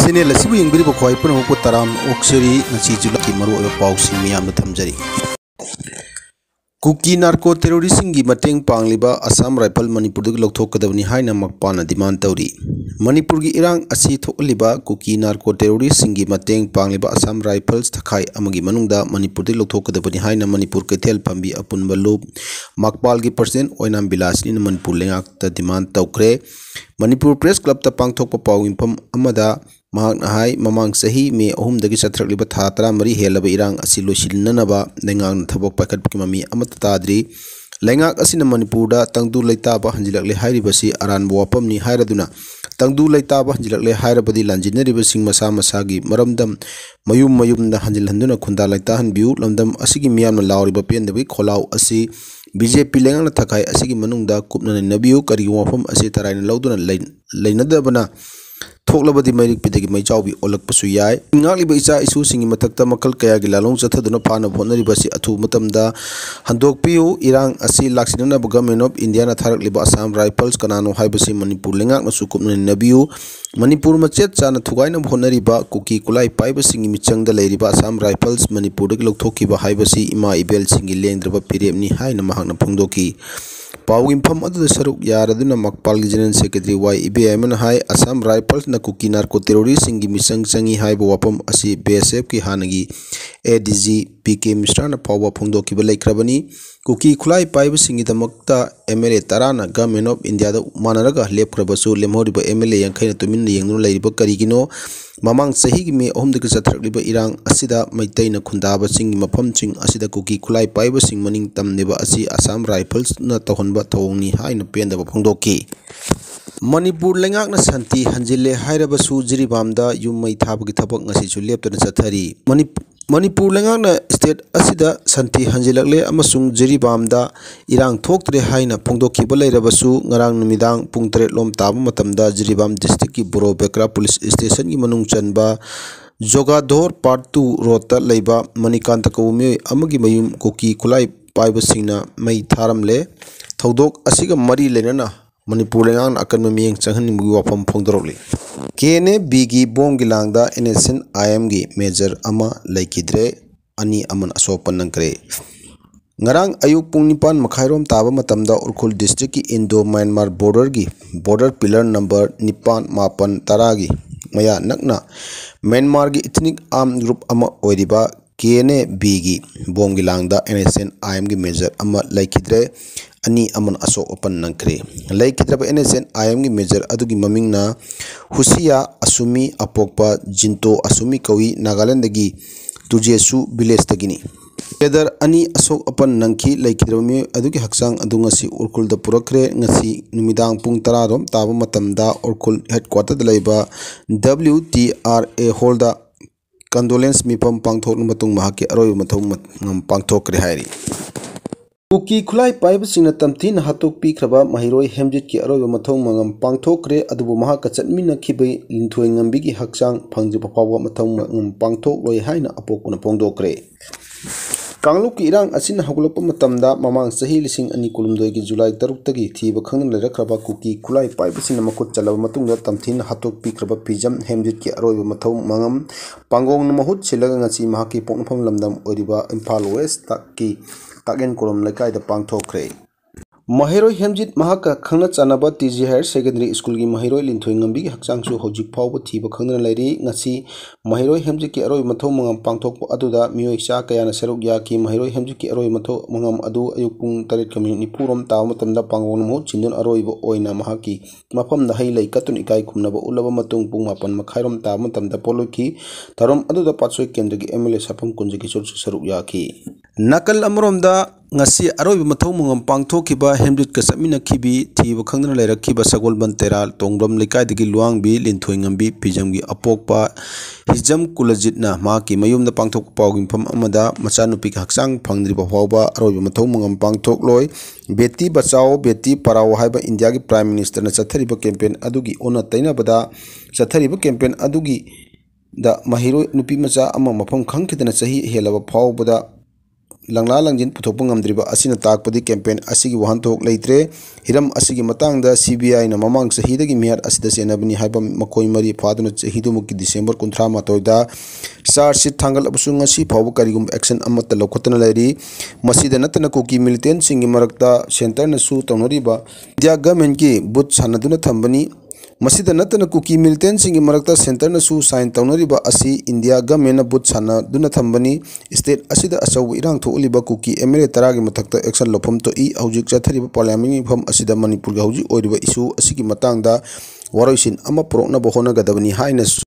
Channel asibu yengbiribo khwai punamukpu taram okseri ngasi julaki maru oiba pausing miyamna thamjari. Kuki narco terrorism gi mateng pangliba Assam Rifle Manipur dagi lokthokadabani haina makpana demand tawri. Manipur gi irang asi thokliba kuki narco terrorism gi mateng pangliba Assam Rifles thakai amagi manungda Manipur dagi lokthokadabani haina Manipur Kethel phambi apunba lob makpal gi president oinam bilasni Manipur lengak ta demand tawkre. Manipur Press Club ta pangthokpa pawimpham amada mahai mamang sahi me ahum dagi sathrakliba thatra mari helaba irang asi losilnanaba lengang thabok pakatki mami amata tadri lengak asina Manipur da tangdu leitaba hanjilakle hairibasi aranbo wapamni hairaduna tangdu leitaba hanjilakle hairabadi lanjinariba sing masa masagi maramdam mayum da hanjilhanduna khunda leitahan biu lamdam asigi miyamna lawriba pendabi kholau asi BJP lengang na thakai asigi manungda kupna nabiu kari wafam asi taraina lauduna leinadabana thoklabadi mairik pidagi maichawbi olakpasu yai ngalliba icha isu singi mathakta makal kaya gi lalong chathaduna phana bhonariba si athu matamda handokpiu irang asi laksinana government of India na tharakliba Assam Rifles kanano haibasi Manipur lengak na sukupna nabiu Manipur machet chana thugaina bhonariba kuki kulai paiba singi michangda leiriba Assam Rifles Manipur dagi lokthokiba haibasi ima ibel singi lengdraba piremni haina mahakna phongdoki Pawimpham adu saruk yaraduna makpal general secretary YEBM hai Assam Rifles na kuki narco terrorist singi misang changi haiba wapam asi BSF ki hanagi ADG PK Mishra na pawa phongdo ki balai krabani kuki khulai paiba singi damakta MLA tarana government of India da manaraga lep krabasu lemhoriba MLA yankhai tumin yengnu leiriba karigino mamang sahi gi me ahum dagi sathrakliba irang asida maitaina khundaba singi mafam ching asida kuki khulai paiba sing maning tamneba asi Assam Rifles na tahonba thawngni haina pendaba phongdoki Manipur lengak na santi hanjile hairabasu jiribamda yummai thabagi thabak ngasi chu leptana chathari Manipur lengak na state asida santi hanjilakle amasung jiribamda irang thoktre haina phongdokiba leirabasu ngarang numidang pung 3 lom taba matamda jiribam district ki Buro Bekra police station gi manung chanba Jogadhor part 2 road ta leiba Manikanta kawumi amagi mayum kuki kulai paiba singna mai tharamle thodok asiga mari lenana Manipur lengang akan memiyeng changhan nimgi wapam phongdorokli kene bigi bongi langda NSN IM gi major ama laikidre ani aman asopan nangkre ngarang ayuk pung nipan makhairom taba matamda Urkhul district ki Indo Myanmar border pillar number nipan mapan taragi maya nakna Myanmar gi ethnic armed group ama oiriba kene bigi bongi langda NSN IM gi major ama laikidre ani aman aso open nangkre laikidraba NSN IM gi major adugi mamingna Husia Asumi Apokpa Jinto Asumi kawi Nagaland dagi Tujesu village dagini Pedar ani asok open nangki laikidraba mi adugi haksang adungasi Urkhul da purakre ngasi numidang pung taradom taba matamda Urkhul headquarter da laiba WTRA holda condolence mipam pangthok matung mahaki aroi mathong ngam pangthokre hairi Kuki khulai paiba singna tamthin hatok pikraba mahiroi hemjit ki aroiba mathong mangam pangthokre adubu mahaka chatmina khibai linthoi ngambi gi haksang phangjiba pawa mathong ngam pangthok loi haina apokuna pongdokre Kangluk ki irang asina hagulapa matamda mamang sahi lising ani kulumdoi gi July 3 tagi thiba khangna lerakraba kuki khulai paiba singna makut chalaba matungda tamthin hatok pikraba pijam hemjit ki aroiba mathong mangam pangong na mahut silaga ngasi mahaki poknafam lamdam oriba Imphal West taki Tagen kolom lekai da pangthokre Mahiroi hemjit mahaka khangna chanaba TG Higher Secondary School gi mahiroi linthoi ngambi hakchangsu hojik phawba thiba khangna lairi ngasi mahiroi hemjit ki aroi mathong mangam pangthokpa aduda miyoi cha kayana seruk yaki mahiroi hemjit ki aroi mathong mangam adu ayukpung 8 purom taw matamda pangong mo chindun aroi bo oina mahaki mafam da hailai katun ikai khumnaba ulaba matung pung mapan makhairom taw matamda poloki tarom aduda patsoi kendra gi MLA sapam kunji ki seruk yaki nakal amromda ngasi aroi mathong mangam pangthokiba hemjit ka samina khibi thiba khangna leirakhiba sagol banteral tongbram lekai digi luangbi linthoi ngambi pijamgi apokpa hijam kulajitna maki mayumda pangthok pawgim pham amada machanupi haksang phangdriba hawba aroi mathong mangam pangthok loi beti bachao beti parao haiba India gi prime minister na chathariba campaign adugi ona taina bada chathariba campaign adugi da mahiro nupi macha ama mafam khangkidana chahi helaba phawbada langla langjin puthokpa ngamdriba asina takpadi campaign asigi wahanthok leitre hiram asigi matangda CBI na mamang chahidagi miyat asida senabani haiba makoi mari phaduna chahidumuki December 38 da charge sheet thangal abusung ngasi phawba karigum action amatta lokhotna lairi masida natana kuki militant singi marakta center na su tonoriba India government ki booth sanaduna thambani masida natana kuki militant singi marakta center na su sign taunariba asi India government na booth sana duna thambani state asida asaw irang tholiba kuki MLA taragi mathakta action lofam to I hojik chathariba parliament pham asida Manipur ga hojik oiriba issue asigi matangda waroisin ama prokna bohona gadabani haina